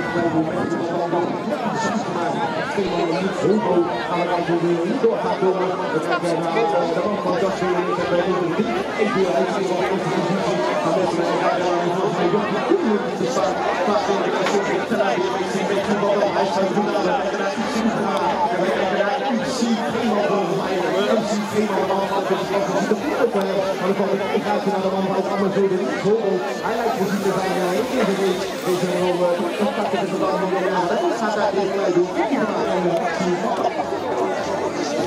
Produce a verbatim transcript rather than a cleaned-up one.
Hij lijkt precies te zijn, hij heeft deze rol contacten met de bal, maar dat gaat daar even bij doen.